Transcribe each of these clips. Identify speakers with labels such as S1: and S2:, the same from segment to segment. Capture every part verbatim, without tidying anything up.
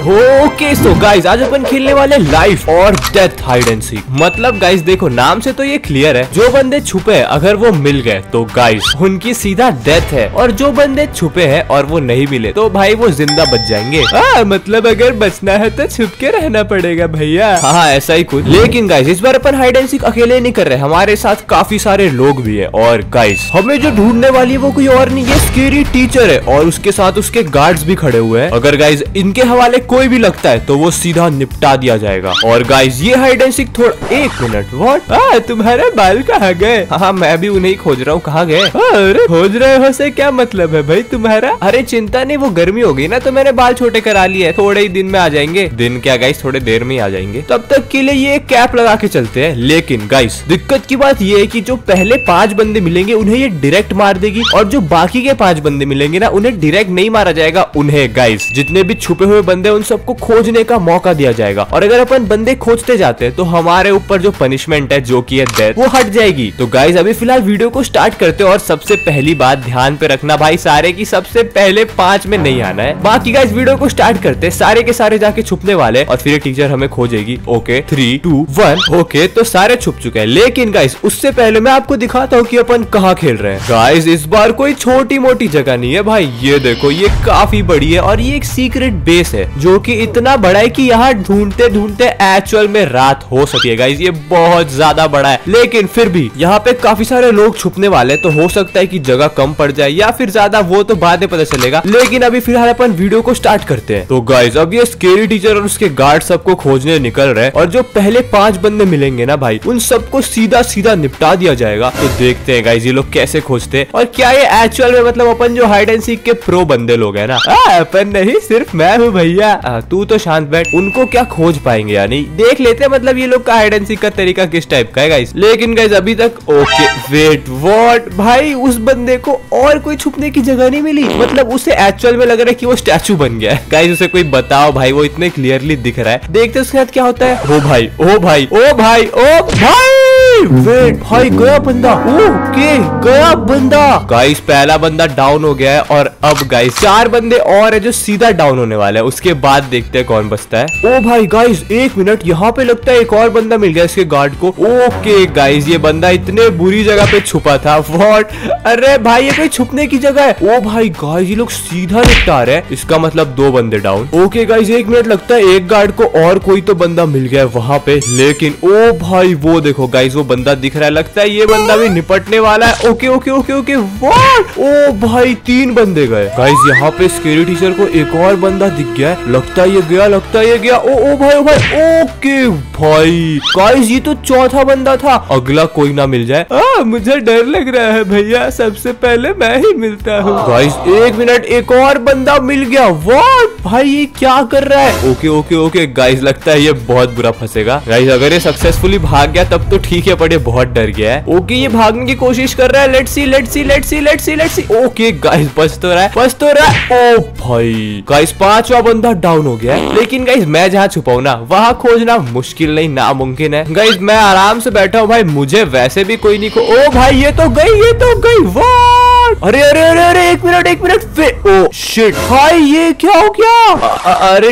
S1: Okay so guys आज अपन खेलने वाले लाइफ और डेथ हाइड एंड सीक। मतलब गाइस देखो नाम से तो ये क्लियर है, जो बंदे छुपे हैं अगर वो मिल गए तो गाइस उनकी सीधा डेथ है, और जो बंदे छुपे हैं और वो नहीं मिले तो भाई वो जिंदा बच जाएंगे। हाँ मतलब अगर बचना है तो छुप के रहना पड़ेगा भैया। हाँ ऐसा ही कुछ। लेकिन गाइस इस बार अपन हाइड एंड सीक अकेले नहीं कर रहे, हमारे साथ काफी सारे लोग भी है। और गाइस हमें जो ढूंढने वाली है वो कोई और नहीं है, स्केरी टीचर है और उसके साथ उसके गार्ड्स भी खड़े हुए हैं। अगर गाइस इनके हवाले कोई भी लगता है तो वो सीधा निपटा दिया जाएगा। और गाइस ये हाइड एंड सीक थोड़ा एक मिनट व्हाट हाँ तुम्हारे बाल कहाँ गए? हाँ मैं भी उन्हें खोज रहा हूँ, कहाँ गए? अरे खोज रहे हो से क्या मतलब है भाई तुम्हारा? अरे चिंता नहीं, वो गर्मी हो गई ना तो मैंने बाल छोटे करा लिए, थोड़े ही दिन में आ जाएंगे। दिन क्या गाइस थोड़े देर में आ जाएंगे, तब तक के लिए ये कैप लगा के चलते हैं। लेकिन गाइस दिक्कत की बात ये है कि जो पहले पांच बंदे मिलेंगे उन्हें ये डायरेक्ट मार देगी, और जो बाकी के पांच बंदे मिलेंगे ना उन्हें डायरेक्ट नहीं मारा जाएगा। उन्हें गाइस जितने भी छुपे हुए बंदे उन सबको खोजने का मौका दिया जाएगा, और अगर अपन बंदे खोजते जाते हैं तो हमारे ऊपर जो पनिशमेंट है जो कि है डेथ वो हट जाएगी। तो गाइस अभी फिलहाल वीडियो को स्टार्ट करते हैं, और सबसे पहली बात ध्यान पे रखना भाई सारे की सबसे पहले पांच में नहीं आना है। बाकी गाइस वीडियो को स्टार्ट करते हैं, सारे के सारे जाके छुपने वाले और फिर टीचर हमें खोजेगी। Okay three two one okay तो सारे छुप चुके हैं। लेकिन गाइस उससे पहले मैं आपको दिखाता हूँ कि अपन कहाँ खेल रहे हैं। गाइस इस बार कोई छोटी मोटी जगह नहीं है भाई, ये देखो ये काफी बड़ी है और ये एक सीक्रेट बेस है जो कि इतना बड़ा है कि यहाँ ढूंढते ढूंढते एक्चुअल में रात हो सकती है। गाइस ये बहुत ज्यादा बड़ा है, लेकिन फिर भी यहाँ पे काफी सारे लोग छुपने वाले, तो हो सकता है कि जगह कम पड़ जाए या फिर ज्यादा, वो तो बाद में पता चलेगा। लेकिन अभी फिलहाल अपन वीडियो को स्टार्ट करते हैं। तो गाइस अब ये स्केरी टीचर और उसके गार्ड सबको खोजने निकल रहे हैं, और जो पहले पांच बंदे मिलेंगे ना भाई उन सबको सीधा सीधा निपटा दिया जाएगा। तो देखते हैं गाइस ये लोग कैसे खोजते हैं, और क्या ये एक्चुअल में मतलब अपन जो हाइड एंड सीक के प्रो बंदे लोग हैं ना। आ, अपन नहीं सिर्फ मैं हूँ भैया, तू तो शांत बैठ। उनको क्या खोज पाएंगे यानी देख लेते हैं मतलब ये लोग का हाइड एंड सीक का तरीका किस टाइप का है गाइस। लेकिन गाइस अभी तक ओके वेट व्हाट भाई उस बंदे को और कोई छुपने की जगह नहीं मिली, मतलब उसे एक्चुअल में लग रहा है कि वो स्टैचू बन गया है। गाइस उसे कोई बताओ भाई, वो इतने क्लियरली दिख रहा है। देखते उसके साथ क्या होता है। ओ भाई ओ भाई ओ भाई ओ भाई वेट भाई गया बंदा, ओके गया बंदा। गाइस पहला बंदा डाउन हो गया है, और अब गाइस चार बंदे और है जो सीधा डाउन होने वाले हैं। उसके बाद देखते हैं कौन बचता है। ओ भाई गाइस एक मिनट, यहाँ पे लगता है एक और बंदा मिल गया इसके गार्ड को। ओके गाइस ये बंदा इतने बुरी जगह पे छुपा था। व्हाट अरे भाई ये कोई छुपने की जगह है। ओ भाई गाइस ये लोग सीधा निपटा रहे हैं, इसका मतलब दो बंदे डाउन। ओके गाइस एक मिनट, लगता है एक गार्ड को और कोई तो बंदा मिल गया है वहां पे। लेकिन ओ भाई वो देखो गाइस वो बंदा दिख रहा है, लगता है ये बंदा भी निपटने वाला है। Okay okay okay okay what ओ भाई तीन बंदे गए। गाइस यहाँ पे स्केरी टीचर को एक और बंदा दिख गया है, लगता है ये गया लगता है ये गया। ओ ओ भाई ओ भाई ओके भाई गाइस ये तो चौथा बंदा था, अगला कोई ना मिल जाए। आ, मुझे डर लग रहा है भैया, सबसे पहले मैं ही मिलता हूँ। गाइस एक मिनट, एक और बंदा मिल गया। व्हाट भाई ये क्या कर रहा है? ओके ओके ओके गाइस लगता है ये बहुत बुरा फंसेगा। गाइस अगर ये सक्सेसफुली भाग गया तब तो ठीक है, पर ये बहुत डर गया है। ओके ये भागने की कोशिश कर रहा है, let's see let's see let's see let's see let's see. Okay guys बच तो रहा है बच तो रहा है। ओ भाई गाइस पांचवा बंदा डाउन हो गया है। लेकिन गाइस मैं जहाँ छुपा हूँ ना वहाँ खोजना मुश्किल नहीं नामुमकिन है। गाइस मैं आराम से बैठा हूँ भाई, मुझे वैसे भी कोई नहीं खो। ओ भाई ये तो गई ये तो गई। वाह अरे अरे अरे अरे एक मिनट एक मिनट फिर ओ शिट भाई ये क्या हो गया? अरे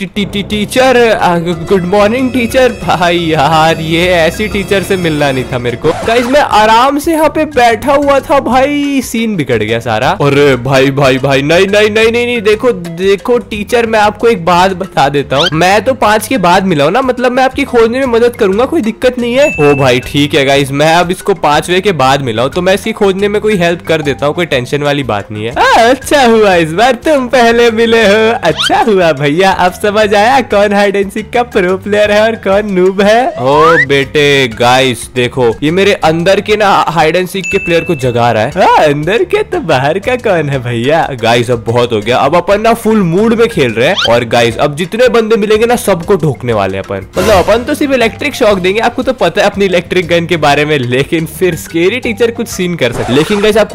S1: टीचर गुड मॉर्निंग टीचर। भाई यार ये ऐसी टीचर से मिलना नहीं था मेरे को। गाइस मैं आराम से यहाँ पे बैठा हुआ था भाई, सीन बिगड़ गया सारा। अरे भाई भाई भाई नहीं नहीं नहीं नहीं नहीं देखो देखो टीचर मैं आपको एक बात बता देता हूँ, मैं तो पांच के बाद मिला हूँ ना, मतलब मैं आपकी खोजने में मदद करूंगा, कोई दिक्कत नहीं है। ओ भाई ठीक है गाइस मैं अब इसको पांचवे के बाद मिला हूँ तो मैं इसकी खोजने में कोई हेल्प कर देता हूँ, कोई टेंशन वाली बात नहीं है। आ, अच्छा हुआ इस बार तुम पहले मिले हो, अच्छा हुआ भैया, अब समझ आया कौन हाइड एंड सीक का प्रो प्लेयर है और कौन नूब है। ओ बेटे गाइस देखो ये मेरे अंदर के ना हाइड एंड सीक के प्लेयर को जगा रहा है। आ, अंदर के तो बाहर का कौन है भैया। गाइस अब बहुत हो गया, अब अपन ना फुल मूड में खेल रहे हैं, और गाइस अब जितने बंदे मिलेंगे ना सबको ठोकने वाले अपन, मतलब अपन तो सिर्फ इलेक्ट्रिक शॉक देंगे, आपको तो पता है अपनी इलेक्ट्रिक गन के बारे में, लेकिन फिर स्केरी टीचर कुछ सीन कर सकते। लेकिन गाइस आपको याद होगा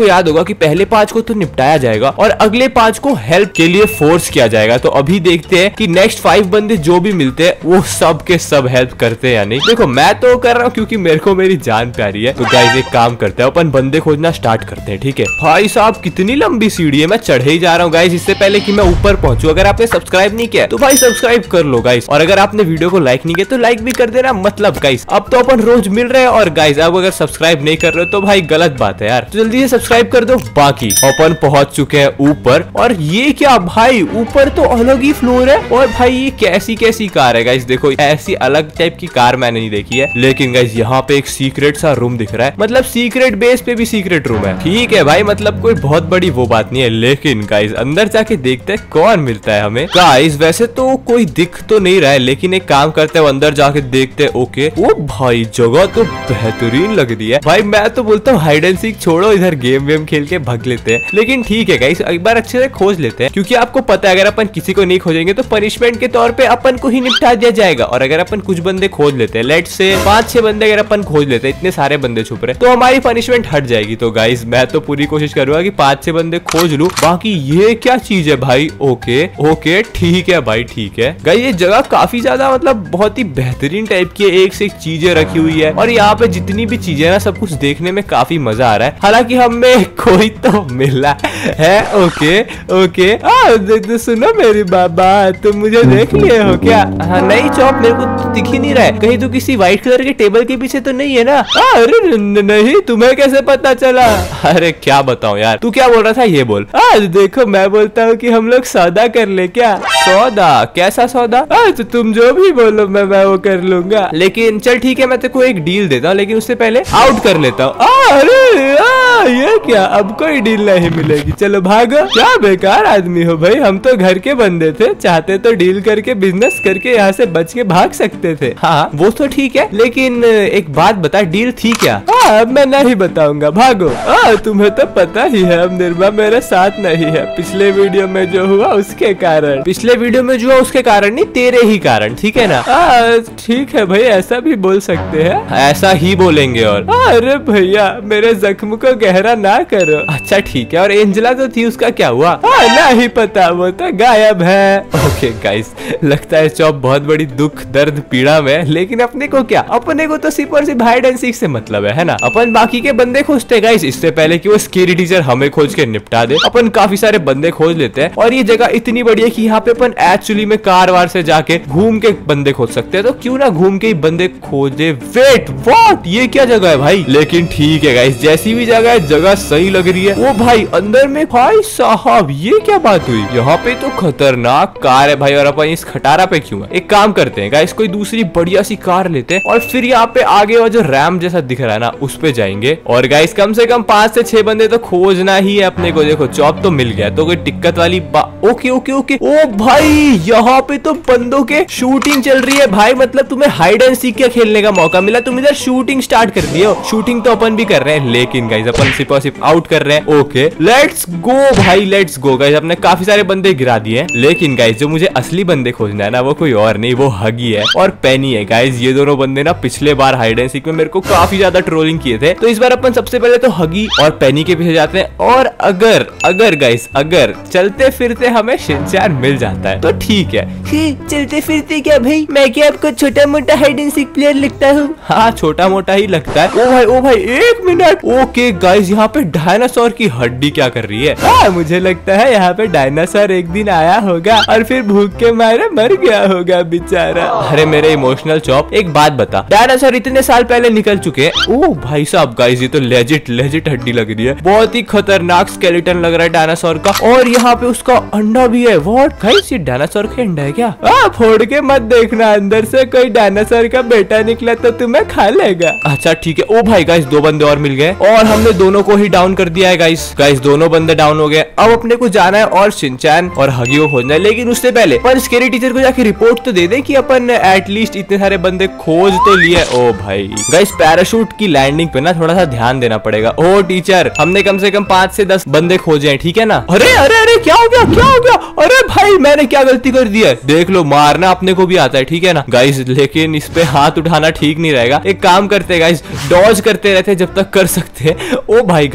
S1: कि पहले पांच को तो निपटाया जाएगा और अगले पांच को हेल्प के लिए फोर्स किया जाएगा। तो अभी देखते हैं कि नेक्स्ट फाइव बंदे जो भी मिलते हैं वो सब के सब हेल्प करते हैं या नहीं। देखो मैं तो कर रहा हूँ क्योंकि मेरे को मेरी जान प्यारी है। तो गाइस एक काम करते हैं, अपन बंदे खोजना स्टार्ट करते हैं, ठीक है। भाई साहब कितनी लंबी सीढ़ी है, मैं चढ़े ही जा रहा हूँ गाइस इससे पहले कि मैं ऊपर पहुंचूं। अगर आपने सब्सक्राइब नहीं किया तो भाई सब्सक्राइब कर लो गाइस, और अगर आपने वीडियो को लाइक नहीं किया तो लाइक भी कर देना। मतलब गाइस अब तो अपन रोज मिल रहे हैं, और गाइस अब अगर सब्सक्राइब नहीं कर रहे हो तो भाई गलत बात है यार, तो जल्दी से सब्सक्राइब कर दो। बाकी अपन पहुंच चुके हैं ऊपर, और ये क्या भाई ऊपर तो अलग ही फ्लोर है। और भाई ये कैसी कैसी कार है गाइस, देखो ऐसी अलग टाइप की कार मैंने नहीं देखी है। लेकिन गाइस यहाँ पे एक सीक्रेट सा रूम दिख रहा है, मतलब सीक्रेट बेस पे भी सीक्रेट रूम है, ठीक है भाई। मतलब कोई बहुत बड़ी वो बात नहीं है। लेकिन गाइस अंदर जाके देखते हैं कौन मिलता है हमें। गाइस वैसे तो कोई दिख तो नहीं रहा है, लेकिन एक काम करते हैं अंदर जाके देखते हैं। ओके ओ भाई जगह तो बेहतरीन लग रही है भाई। मैं तो बोलता हूँ हाइड एंड सीक छोड़ो, इधर गेम वेम खेल के भग लेते हैं। लेकिन ठीक है गाइस एक बार अच्छे से खोज लेते हैं, क्योंकि आपको पता है अगर अपन किसी को नहीं खोजेंगे तो पनिशमेंट के तौर पे अपन को ही निपटा दिया जाएगा। और अगर अपन कुछ बंदे खोज लेते हैं, लेट से पांच छह बंदे अगर अपन खोज लेते हैं, इतने सारे बंदे छुप रहे तो हमारी पनिशमेंट हट जाएगी। तो गाइस मैं तो पूरी कोशिश करूंगा कि पांच छह बंदे खोज लूं। बाकी ये क्या चीज है भाई, ओके ओके ठीक है भाई ठीक है। गाइस ये जगह काफी ज्यादा मतलब बहुत ही बेहतरीन टाइप की है, एक से एक चीजें रखी हुई है, और यहाँ पे जितनी भी चीजें ना सब कुछ देखने में काफी मजा आ रहा है। हालांकि हमें कोई तो मिला है। ओके ओके आ, सुनो मेरी बाबा तुम मुझे देख लिए हो क्या? हाँ नहीं चौप मेरे को तो दिख ही नहीं रहा है, कहीं तो किसी व्हाइट कलर के टेबल के पीछे तो नहीं है ना? अरे नहीं तुम्हें कैसे पता चला? अरे क्या बताऊं यार, तू क्या बोल रहा था ये बोल। आज देखो मैं बोलता हूँ कि हम लोग सौदा कर ले क्या? सौदा? कैसा सौदा? तो तुम जो भी बोलो मैं मैं वो कर लूंगा। लेकिन चल ठीक है मैं तेरे को एक डील देता हूँ, लेकिन उससे पहले आउट कर लेता हूँ। अरे आ, ये क्या, अब कोई डील नहीं मिलेगी, चलो भागो। क्या बेकार आदमी हो भाई, हम तो घर के बंदे थे, चाहते तो डील करके बिजनेस करके यहाँ से बच के भाग सकते थे। हाँ वो तो ठीक है, लेकिन एक बात बता डील थी क्या? हाँ मैं नहीं बताऊंगा, भागो। आ, तुम्हें तो पता ही है अब निर्मा मेरे साथ नहीं है, पिछले वीडियो में जो हुआ उसके कारण। पिछले वीडियो में जो हुआ उसके कारण नहीं, तेरे ही कारण, ठीक है ना? ठीक है भाई ऐसा भी बोल सकते हैं, ऐसा ही बोलेंगे। और अरे भैया मेरे जख्म को गहरा ना करो। अच्छा ठीक है, और एंजेला तो थी उसका क्या हुआ? नहीं पता, वो तो गायब है। ओके गाइस लगता है चौप बहुत बड़ी दुख दर्द पीड़ा में, लेकिन अपने को क्या, अपने को तो सिर्फ और सिर्फ हाइड एंड सीक से मतलब है, है ना? अपन बाकी के बंदे खोजते गाइस, इससे पहले कि वो स्केरी टीचर हमें खोज के निपटा दे। अपन काफी सारे बंदे खोज लेते हैं, और ये जगह इतनी बड़ी है कि यहाँ पे अपन एक्चुअली में कार वार से जाके घूम के बंदे खोज सकते हैं। तो क्यों ना घूम के ही बंदे खोजे। वेट व्हाट, ये क्या जगह है भाई? लेकिन ठीक है गाइस जैसी भी जगह है जगह सही लग रही है। वो भाई अंदर में भाई साहब ये क्या बात हुई, यहाँ पे तो खतरनाक कार है भाई, और अपन इस खटारा पे क्यों है? एक काम करते हैं गाइस कोई दूसरी बढ़िया सी कार लेते हैं, और फिर यहाँ पे आगे वो जो रैम जैसा दिख रहा है ना उस पे जाएंगे। और गाइस कम से कम पांच से छह बंदे तो खोजना ही है अपने को। देखो चौप तो मिल गया, तो कोई दिक्कत वाली बात। ओके ओके ओके ओ भाई यहाँ पे तो बंदों के शूटिंग चल रही है भाई, मतलब तुम्हें हाइड एंड सीक के खेलने का मौका मिला, तुम इधर शूटिंग स्टार्ट कर दिए हो। शूटिंग तो अपन भी कर रहे हैं, लेकिन गाइस अपन सिर्फ और सिर्फ आउट कर रहे हैं। ओके लेट्स गो भाई लेट्स गो। गाइस अपने काफी सारे बंदे गिरा दिए हैं, लेकिन गाइस जो मुझे असली बंदे खोजना है ना वो कोई और नहीं, वो हगी है और पेनी है। गाइस ये दोनों बंदे ना पिछले बार हाइड एंड सीक में मेरे को काफी ज्यादा ट्रोलिंग किए थे, तो इस बार अपन सबसे पहले तो हगी और पेनी के पीछे जाते हैं। और अगर अगर गाइस अगर चलते फिरते हमें शिनचैन मिल जाता है तो ठीक है। चलते फिरते क्या भाई, मैं क्या आपको छोटा मोटा हाइड एंड सीक प्लेयर लगता हूँ? हाँ छोटा मोटा ही लगता है। ओ भाई ओ भाई एक मिनट। ओके गाइस यहाँ पे डायनासोर की हड्डी क्या कर रही है? हाँ मुझे लगता है यहाँ पे डायनासोर एक दिन आया होगा और फिर भूख के मारे मर गया होगा बेचारा। अरे मेरे इमोशनल चॉप एक बात बता, डायनासोर इतने साल पहले निकल चुके हैं। ओ भाई साहब गाइस ये तो लेजिट लेजिट हड्डी लग रही है, बहुत ही खतरनाक स्केलेटन लग रहा है डायनासोर का। और यहाँ पे उसका अंडा भी है। व्हाट गाइस ये डायनासोर का अंडा है क्या? आ, फोड़ के मत देखना, अंदर से कोई डायनासोर का बेटा निकला तो तुम्हें खा लेगा। अच्छा ठीक है। ओ भाई गाइस दो बंदे और मिल गए, और हमने दोनों को ही डाउन कर दिया है गाइस। गाइस दोनों बंदे डाउन हो गए। अब अपने को जाना है और शिनचैन और हगी को खोजना है, लेकिन उससे पहले पर स्केरी टीचर को जाके रिपोर्ट तो दे दे कि अपन एटलीस्ट इतने सारे बंदे खोज तो लिए। ओ भाई गाइस पैराशूट की लैंडिंग पे ना थोड़ा सा ध्यान देना पड़ेगा। ओ टीचर हमने कम से कम पांच से दस बंदे खोजे हैं, ठीक है ना? अरे अरे अरे क्या हो गया क्या हो गया? अरे भाई मैंने क्या गलती कर दी है? देख लो मारना अपने को भी आता है, ठीक है ना गाइस, लेकिन इस पे हाथ उठाना ठीक नहीं रहेगा। एक काम करते हैं गाइस, डॉज करते रहते जब तक कर सकते हैं। ओ भाई गाइस यहाँ से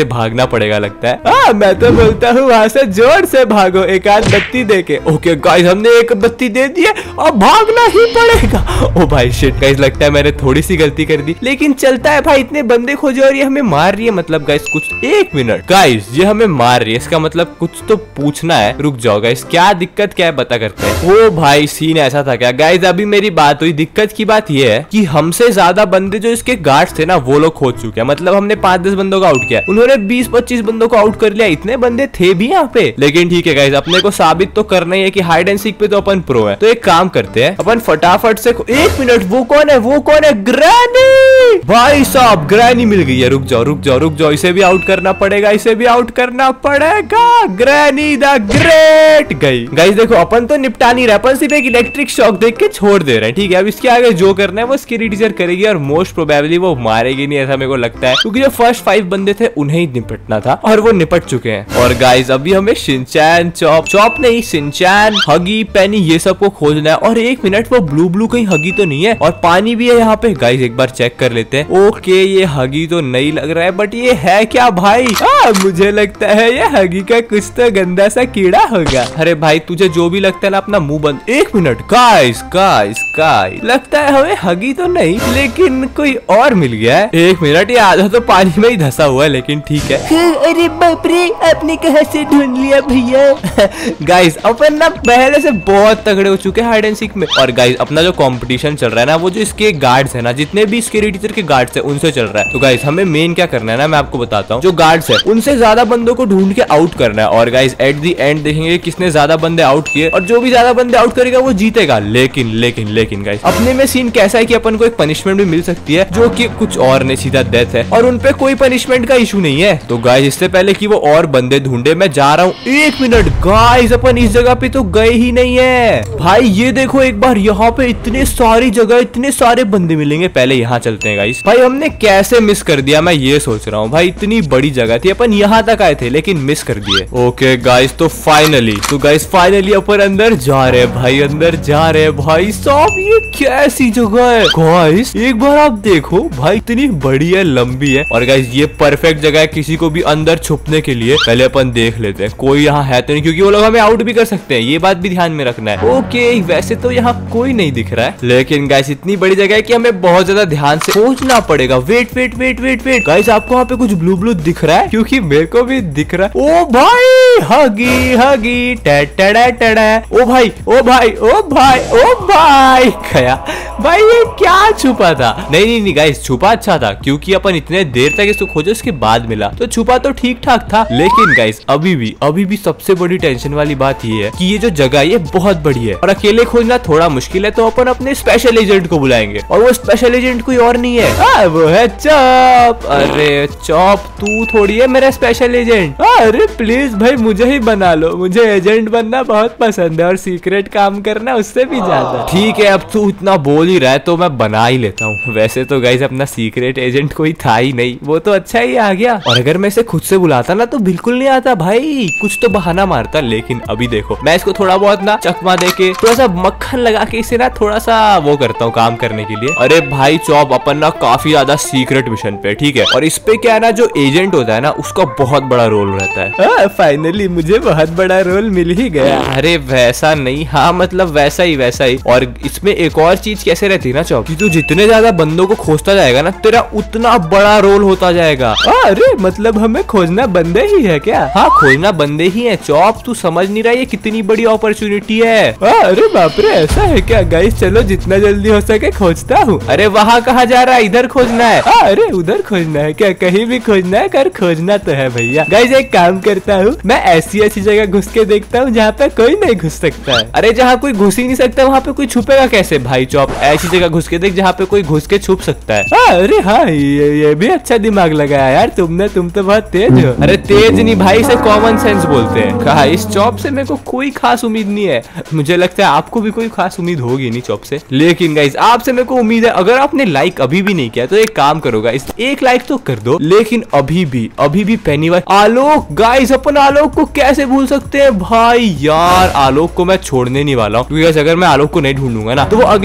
S1: से भागना पड़ेगा लगता है। हाँ मैं तो बोलता हूँ वहाँ से जोर से भागो, एक आध बत्ती दे के। ओके गाइस हमने एक बत्ती दे दी है, अब भागना ही पड़ेगा। ओ भाई शिट गाइस, लगता है मैंने थोड़ी सी गलती कर दी, लेकिन चलता है भाई। इतने बंदे खोजे और ये हमें मार रही है, मतलब गाइस कुछ एक मिनट गाइस, ये हमें मार रही है, इसका मतलब कुछ तो पूछना है। रुक जाओ गाइस, क्या दिक्कत क्या है पता करते हैं। ओ भाई सीन ऐसा था क्या गाइस? अभी मेरी बात हुई। दिक्कत की बात ये है कि हमसे ज्यादा बंदे जो इसके गार्ड्स थे ना वो लोग खोज चुके हैं। मतलब हमने पांच दस बंदों को आउट किया, उन्होंने बीस पच्चीस बंदों को आउट कर लिया। इतने बंदे थे भी यहाँ पे, लेकिन ठीक है गाइस, अपने को साबित तो करना ही है कि हाइड एंड सीक पे तो अपन प्रो है। तो एक काम करते हैं, अपन फटाफट से। एक मिनट, वो कौन है? वो कौन है? ग्रैनी भाई साहब, ग्रैनी मिल गई है। रुक जाओ रुक जाओ रुक जाओ, इसे भी आउट करना पड़ेगा, इसे भी आउट करना पड़ेगा। ग्रैनी द ग्रेट गई। गाइस देखो अपन तो निपटा नहीं रहे, अपन सिर्फ एक इलेक्ट्रिक शॉक देख के छोड़ दे रहे हैं, ठीक है। अब इसके आगे जो करना है वो स्केरी टीचर करेगी, और मोस्ट प्रोबेबली वो मारेगी नहीं, ऐसा मेरे को लगता है, क्योंकि जो फर्स्ट फाइव बंदे थे उन्हें ही निपटना था और वो निपट चुके हैं। और गाइस अभी हमें शिनचैन, चॉप चॉप नहीं शिनचैन, हगी, पेनी, ये सब को खोजना है। और एक मिनट, वो ब्लू ब्लू कहीं हगी तो नहीं है? और पानी भी है यहाँ पे गाइस, एक बार चेक कर लेते हैं। ओके ये हगी तो नहीं लग रहा है, बट ये है क्या भाई? आ, मुझे लगता है ये हगी का कुछ तो गंदा सा कीड़ा होगा। अरे भाई तुझे जो भी लगता है ना, अपना मुंह बंद। एक मिनट गाइस गाइस गाइस, लगता है हमें हगी तो नहीं, लेकिन कोई और मिल गया है। एक मिनट, ये आधा तो पानी में ही धसा हुआ है, लेकिन ठीक है। अरे बाप रे, आपने कहाँ से ढूंढ लिया भैया? गाइस अपन ना पहले से बहुत तगड़े हो चुके हैं हाइड एंड सीक में। और गाइस अपना जो कंपटीशन चल रहा है ना, वो जो इसके गार्ड्स है ना, जितने भी स्केरी टीचर के गार्ड्स है उनसे चल रहा है। तो गाइस हमें मेन क्या करना है ना, मैं आपको बताता हूँ। जो गार्ड्स है उनसे ज्यादा बंदों को ढूंढ के आउट करना है। और गाइस एट दी एंड देखेंगे किसने ज्यादा बंदे आउट किए, और जो भी ज्यादा बंदे आउट करेगा वो जीतेगा। लेकिन लेकिन लेकिन गाइस अपने में सीन कैसा है कि अपन को एक पनिशमेंट भी मिल सकती है, जो कि कुछ और नहीं, सीधा डेथ है। और उनपे कोई पनिशमेंट का इशू नहीं है। तो गाइस इससे पहले कि वो और बंदे ढूंढे, मैं जा रहा हूँ। एक मिनट गाइस, अपन इस जगह पे तो गए ही नहीं है भाई। ये देखो एक बार, यहाँ पे इतने सारी जगह, इतने सारे बंदे मिलेंगे। पहले यहाँ चलते हैं गाइस। भाई हमने कैसे मिस कर दिया, मैं ये सोच रहा हूँ भाई। इतनी बड़ी जगह थी, अपन यहाँ तक आए थे लेकिन मिस कर दिए। ओके गाइस, तो फाइनली तो गाइस फाइनली अपन अंदर जा रहे हैं भाई, अंदर जा रहे हैं भाई साहब। ये कैसी जगह है गाइस, एक बार आप देखो भाई, इतनी बड़ी है, लंबी है। और गाइस ये परफेक्ट जगह है किसी को भी अंदर छुपने के लिए। पहले अपन देख लेते हैं कोई यहाँ है तो नहीं, क्योंकि वो लोग हमें आउट भी कर सकते हैं, ये बात भी ध्यान में रखना है। ओके वैसे तो यहाँ कोई नहीं दिख रहा है, लेकिन गाइस इतनी बड़ी जगह है कि हमें बहुत ज्यादा ध्यान से सोचना पड़ेगा। Wait wait wait wait wait guys, आपको वहाँ पे कुछ ब्लू ब्लू दिख रहा है? क्योंकि मेरे को भी दिख रहा है। ओ भाई हगी हगी टड़ा टड़ा, ओ भाई ओ भाई ओ भाई ओ भाई गया भाई। ये क्या छुपा था? नहीं नहीं नहीं गाइस, छुपा अच्छा था, क्योंकि अपन इतने देर तक इसको खोजे, उसके बाद मिला, तो छुपा तो ठीक ठाक था। लेकिन गाइस अभी भी अभी भी सबसे बड़ी टेंशन वाली बात ये है कि ये जो जगह ये बहुत बड़ी है और अकेले खोजना थोड़ा मुश्किल है। तो अपन अपने स्पेशल एजेंट को बुलाएंगे, और वो स्पेशल एजेंट कोई और नहीं है, आ, वो है चॉप। अरे चॉप, तू थोड़ी है मेरा स्पेशल एजेंट। अरे प्लीज भाई मुझे ही बना लो, मुझे एजेंट बनना बहुत पसंद है, और सीक्रेट काम करना उससे भी ज्यादा। ठीक है, अब तू इतना बोल ही रहा है तो मैं बना ही लेता हूँ। वैसे तो गाइस अपना सीक्रेट एजेंट कोई था ही नहीं, वो तो अच्छा ही आ गया। और अगर मैं इसे खुद से बुलाता ना तो बिल्कुल नहीं आता भाई, कुछ तो बहाना मारता। लेकिन अभी देखो, मैं इसको थोड़ा बहुत ना चकमा देके, थोड़ा सा मक्खन लगा के इसे ना थोड़ा सा वो करता हूँ काम करने के लिए। अरे भाई चॉप, अपन ना काफी ज्यादा सीक्रेट मिशन पे, ठीक है। और इस पे क्या है ना, जो एजेंट होता है ना उसका बहुत बड़ा रोल रहता है। फाइनली मुझे बहुत बड़ा रोल मिल ही गया। अरे वैसा नहीं, हाँ मतलब वैसा ही वैसा ही। और इसमें एक और चीज कैसे रहती है ना चौक, कि तू जितने ज्यादा बंदों को खोजता जाएगा ना, तेरा उतना बड़ा रोल होता जाएगा। अरे मतलब हमें खोजना बंदे ही है क्या? हाँ खोजना बंदे ही है चौप, तू समझ नहीं रहा ये कितनी बड़ी अपॉर्चुनिटी है। अरे बाप रे, ऐसा है क्या? गाइस चलो जितना जल्दी हो सके खोजता हूँ। अरे वहाँ कहाँ जा रहा है? इधर खोजना है? अरे उधर खोजना है क्या? कहीं भी खोजना है, कर खोजना तो है भैया। गाइस एक काम करता हूँ, मैं ऐसी ऐसी जगह घुस के देखता हूँ जहाँ पे कोई नहीं घुस सकता है। अरे जहाँ कोई घुस ही नहीं सकता वहाँ पे कोई छुपेगा कैसे भाई चौप? ऐसी जगह घुस के देख जहाँ पे कोई घुस के छुप सकता है। अरे हाँ ये, ये भी अच्छा दिमाग लगाया यार तुमने, तुम तो बहुत तेज हो। अरे तेज नहीं भाई, इसे कॉमन सेंस बोलते हैं। कहा इस चौप से मेरे को कोई खास उम्मीद नहीं है, मुझे लगता है आपको भी कोई खास उम्मीद होगी नहीं चौप से। लेकिन गाइस आपसे मेरे को उम्मीद है, अगर आपने लाइक अभी भी नहीं किया तो एक काम करो गाइस, एक लाइक तो कर दो। लेकिन अभी भी अभी भी पेनीवाइज, आलोक गाइस, अपन आलोक को कैसे भूल सकते हैं भाई? यार आलोक को मैं छोड़ने नहीं वाला हूँ, क्योंकि अगर मैं आलोक को नहीं ढूंढूंगा ना तो वो अगले हाइड एंड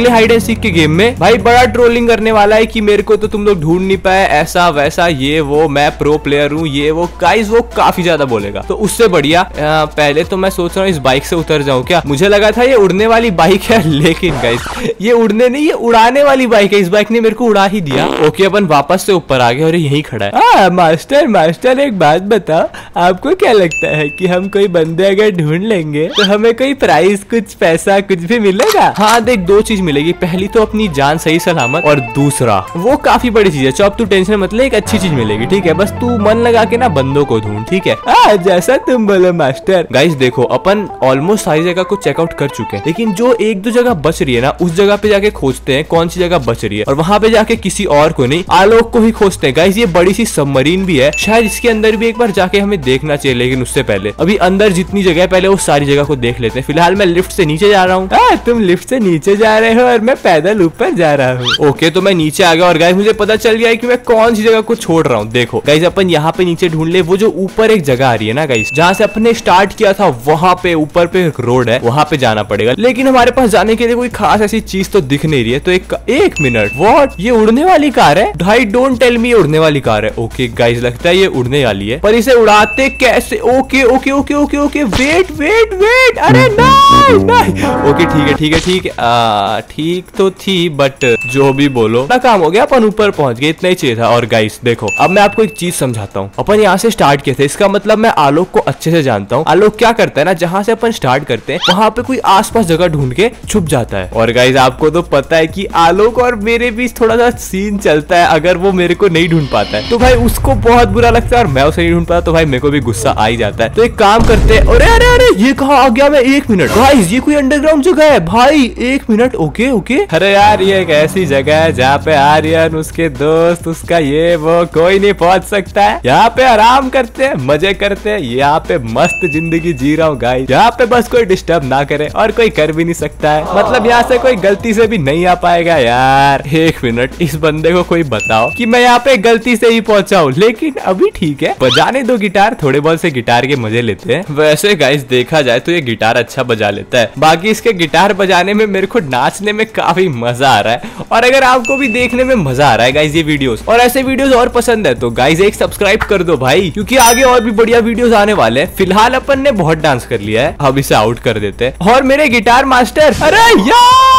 S1: सीख के गेम में भाई बड़ा ट्रोलिंग करने वाला है कि मेरे को तो तुम लोग ढूंढ नहीं पाए, ऐसा वैसा ये वो, मैं प्रो प्लेयर हूँ ये वो। गाइस वो काफी ज्यादा बोलेगा, तो उससे बढ़िया आ, पहले तो मैं सोच रहा हूँ इस बाइक से उतर जाऊँ क्या। मुझे लगा था ये उड़ने वाली बाइक है, लेकिन गाइस ये उड़ने नहीं, ये उड़ाने वाली बाइक है। इस बाइक ने मेरे को उड़ा ही दिया। ओके अपन वापस से ऊपर आ गए और यही खड़ा है। आ, मास्टर मास्टर एक बात बताओ, आपको क्या लगता है कि हम कोई बंदे अगर ढूंढ लेंगे तो हमें कोई प्राइस, कुछ पैसा, कुछ भी मिलेगा? हाँ देख, दो चीज मिलेगी। पहली तो अपनी जान सही सलामत, और दूसरा वो काफी बड़ी चीज है। चौप तू टेंशन मत ले, एक अच्छी चीज मिलेगी, ठीक है? बस तू मन लगा के ना बंदों को ढूंढ, ठीक है? आ, जैसा तुम बोलो मास्टर। गाइस देखो, अपन ऑलमोस्ट सारी जगह को चेकआउट कर चुके हैं, लेकिन जो एक दो जगह बच रही है ना, उस जगह पे जाके खोजते हैं कौन सी जगह बच रही है, और वहां पे जाके किसी और को नहीं, आलोक को ही खोजते हैं। गाइस ये बड़ी सी सबमरीन भी है, शायद इसके अंदर भी एक बार जाके हमें देखना चाहिए, लेकिन उससे पहले अभी अंदर जितनी जगह है पहले वो सारी जगह को देख लेते हैं। फिलहाल मैं लिफ्ट से नीचे जा रहा हूँ। तुम लिफ्ट से नीचे जा रहे हो और मैं पैदल ऊपर जा रहा हूँ। ओके तो मैं नीचे आ गया और गाइस मुझे पता चल गया है कि मैं कौन सी जगह को छोड़ रहा हूँ। देखो गाइस अपन यहाँ पे नीचे ढूंढ ले, वो जो ऊपर एक जगह आ रही है ना गाइस, जहाँ से अपने स्टार्ट किया था, वहां पे ऊपर पे एक रोड है, वहां पे जाना पड़ेगा। लेकिन हमारे पास जाने के लिए कोई खास ऐसी चीज तो दिख नहीं रही है। तो एक एक मिनट, व्हाट, ये उड़ने वाली कार है? भाई डोंट टेल मी उड़ने वाली कार है। ओके गाइस लगता है ये उड़ने वाली है, पर इसे उड़ाते कैसे? Okay okay okay okay okay wait wait wait, अरे नहीं नहीं। ओके ठीक है ठीक है ठीक है, ठीक तो थी, बट जो भी बोलो ना, काम हो गया, अपन ऊपर पहुंच गए, इतना ही चाहिए था। और गाइस देखो, अब मैं आपको एक चीज समझाता हूँ। अपन यहाँ से स्टार्ट किए थे, इसका मतलब मैं आलोक को अच्छे से जानता हूँ। आलोक क्या करता है ना, जहाँ से अपन स्टार्ट करते हैं वहां पे कोई आसपास जगह ढूंढ के छुप जाता है। और गाइस आपको तो पता है कि आलोक और मेरे बीच थोड़ा सा सीन चलता है। अगर वो मेरे को नहीं ढूंढ पाता है तो भाई उसको बहुत बुरा लगता है, और मैं उसे नहीं ढूंढ पाता तो भाई मेरे को भी गुस्सा आ ही जाता है। तो एक काम करते हैं, अरे अरे अरे ये कहाँ आ गया मैं? एक मिनट गाइस, ये कोई अंडरग्राउंड जगह है भाई, एक मिनट। ओके ओके, अरे यार ये एक ऐसी जगह है जहाँ पे आर्यन, उसके दोस्त, उसका ये वो कोई नहीं पहुंच सकता है। यहाँ पे आराम करते हैं, मजे करते हैं, यहाँ पे मस्त जिंदगी जी रहा हूँ गाइस। यहाँ पे बस कोई डिस्टर्ब ना करे, और कोई कर भी नहीं सकता है, मतलब यहाँ से कोई गलती से भी नहीं आ पाएगा। यार एक मिनट, इस बंदे को कोई बताओ कि मैं यहाँ पे गलती से ही पहुंचा हूँ। लेकिन अभी ठीक है, बजाने दो गिटार, थोड़े बहुत से गिटार के मजे लेते हैं। वैसे गाइस देखा जाए तो ये गिटार अच्छा बजा लेता है, बाकी इसके गिटार बजाने में मेरे को नाचने में काफी मजा आ रहा है। और अगर आपको भी देखने में मजा आ रहा है गाइस ये वीडियोस, और ऐसे वीडियोस और पसंद है, तो गाइस एक सब्सक्राइब कर दो भाई, क्योंकि आगे और भी बढ़िया वीडियोस आने वाले हैं। फिलहाल अपन ने बहुत डांस कर लिया है, अब इसे आउट कर देते हैं। और मेरे गिटार मास्टर, अरे यार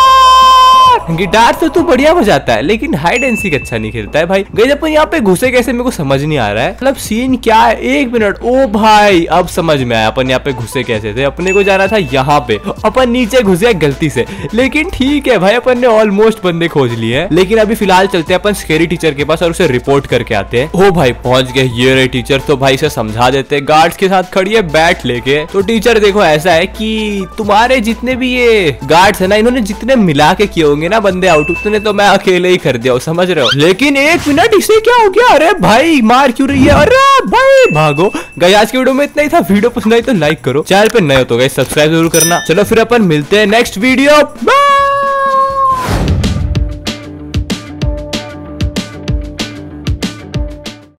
S1: गिटार तो तू बढ़िया बजाता है, लेकिन हाइड एंड सीक अच्छा नहीं खेलता है भाई। गाइस अपन यहाँ पे घुसे कैसे, मेरे को समझ नहीं आ रहा है, मतलब सीन क्या है? एक मिनट, ओ भाई अब समझ में आया अपन यहाँ पे घुसे कैसे थे। अपने को जाना था यहाँ पे, अपन नीचे घुसे गलती से, लेकिन ठीक है भाई अपन ने ऑलमोस्ट बंदे खोज लिए हैं। लेकिन अभी फिलहाल चलते हैं अपन स्केरी टीचर के पास और उसे रिपोर्ट करके आते हैं। ओ भाई पहुंच गए, ये रहे टीचर। तो भाई इसे समझा देते हैं, गार्ड्स के साथ खड़ी है बैट लेके। तो टीचर देखो ऐसा है कि तुम्हारे जितने भी ये गार्ड्स है ना, इन्होंने जितने मिला के किए होंगे ना बंदे आउट, उतने तो मैं अकेले ही कर दिया हूँ, समझ रहे हो? लेकिन एक मिनट, इसे क्या हो गया? अरे भाई मार क्यों रही है? अरे भाई भागो। गाइस आज की वीडियो में इतना ही था। वीडियो पसंद आई तो लाइक करो, चैनल पे नए हो तो गाइस सब्सक्राइब जरूर करना। चलो फिर अपन मिलते हैं नेक्स्ट वीडियो, बाय।